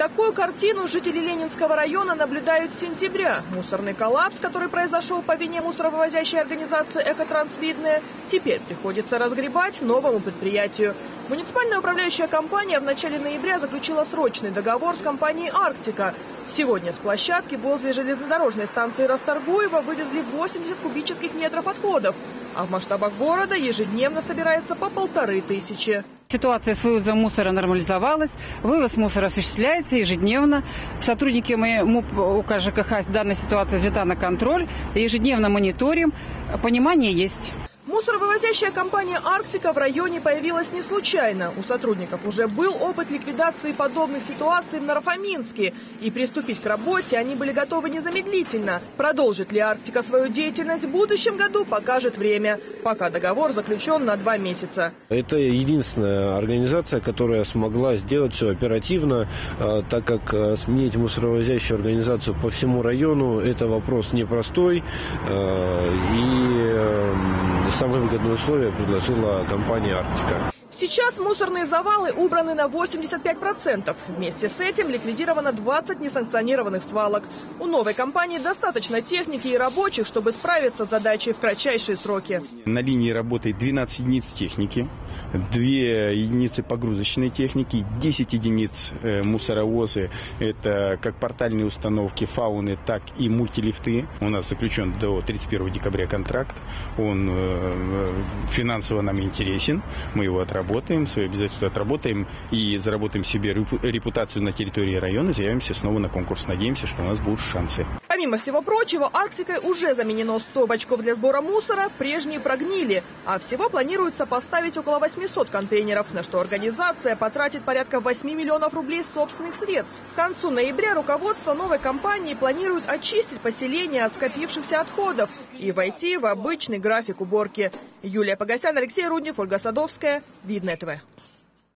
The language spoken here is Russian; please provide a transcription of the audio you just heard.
Такую картину жители Ленинского района наблюдают с сентября. Мусорный коллапс, который произошел по вине мусоровывозящей организации «Экотрансвидная», теперь приходится разгребать новому предприятию. Муниципальная управляющая компания в начале ноября заключила срочный договор с компанией «Арктика». Сегодня с площадки возле железнодорожной станции Расторгуева вывезли 80 кубических метров отходов, а в масштабах города ежедневно собирается по 1500. Ситуация с вывозом мусора нормализовалась, вывоз мусора осуществляется ежедневно. Сотрудники МУП УК ЖКХ данная ситуация взята на контроль, ежедневно мониторим, понимание есть. Мусоровывозящая компания «Арктика» в районе появилась не случайно. У сотрудников уже был опыт ликвидации подобных ситуаций в Наро-Фоминске. И приступить к работе они были готовы незамедлительно. Продолжит ли «Арктика» свою деятельность в будущем году, покажет время. Пока договор заключен на 2 месяца. Это единственная организация, которая смогла сделать все оперативно, так как сменить мусоровозящую организацию по всему району – это вопрос непростой. Самые выгодные условия предложила компания «Арктика». Сейчас мусорные завалы убраны на 85%. Вместе с этим ликвидировано 20 несанкционированных свалок. У новой компании достаточно техники и рабочих, чтобы справиться с задачей в кратчайшие сроки. На линии работает 12 единиц техники, 2 единицы погрузочной техники, 10 единиц мусоровозы. Это как портальные установки фауны, так и мультилифты. У нас заключен до 31 декабря контракт. Он финансово нам интересен. Мы его отработаем, свои обязательства отработаем и заработаем себе репутацию на территории района, заявимся снова на конкурс. Надеемся, что у нас будут шансы. Помимо всего прочего, «Арктикой» уже заменено 100 бачков для сбора мусора, прежние прогнили. А всего планируется поставить около 800 контейнеров, на что организация потратит порядка 8 миллионов рублей собственных средств. К концу ноября руководство новой компании планирует очистить поселение от скопившихся отходов и войти в обычный график уборки. Юлия Погосян, Алексей Руднев, Ольга Садовская. Видное ТВ.